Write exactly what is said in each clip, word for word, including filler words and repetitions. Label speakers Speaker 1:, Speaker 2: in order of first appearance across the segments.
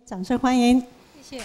Speaker 1: 掌声欢迎。
Speaker 2: 谢谢。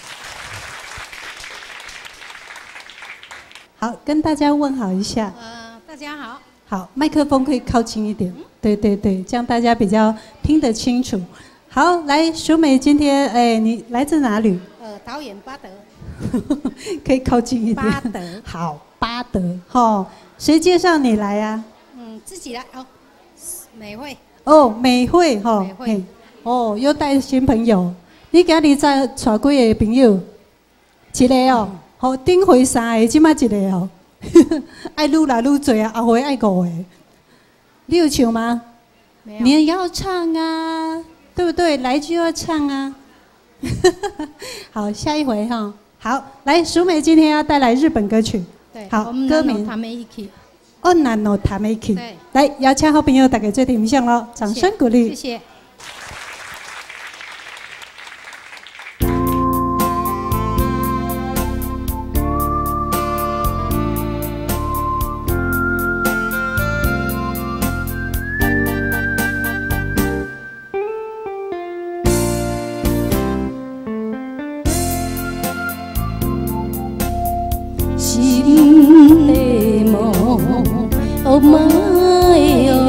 Speaker 1: 好，跟大家问好一下。
Speaker 2: 呃，大家好。
Speaker 1: 好，麦克风可以靠近一点。嗯、对对对，这样大家比较听得清楚。好，来，淑美，今天哎，你来自哪里？
Speaker 2: 呃，桃园八德。
Speaker 1: 可以靠近一点。
Speaker 2: 八德。
Speaker 1: 好，八德。哈，谁介绍你来呀、啊？
Speaker 2: 嗯，自己来哦。美惠。
Speaker 1: 哦，美惠哈。
Speaker 2: 美惠。
Speaker 1: 哦，又带新朋友。你今日再带几个朋友？一个哦，好、嗯，顶回三个，即马一个哦。爱愈来愈多啊，后回爱五个。你有唱吗？
Speaker 2: 没有。
Speaker 1: 你也要唱啊，对不对？来就要唱啊。好，下一回哈。好，来，淑美今天要带来日本歌曲。
Speaker 2: 对。
Speaker 1: 好，歌名。
Speaker 2: 哦，
Speaker 1: 难のため息。
Speaker 2: 对。
Speaker 1: 来，邀请好朋友大家做点响咯，掌声鼓励。
Speaker 2: 谢谢。
Speaker 3: お前よ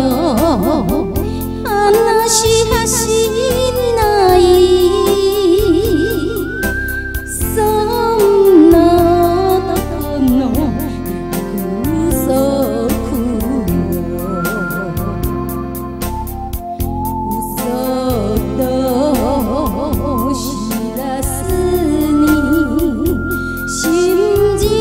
Speaker 3: 話し走んないそんなとこの約束嘘と知らずに信じ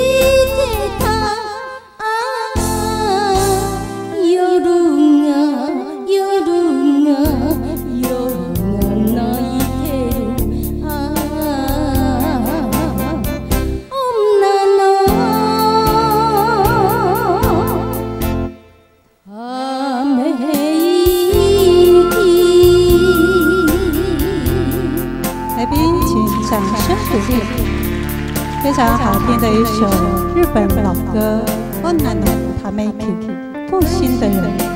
Speaker 1: 非常好听的一首日本老歌《女のため息》，负心的人。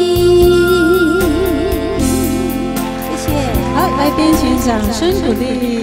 Speaker 1: 掌声鼓励。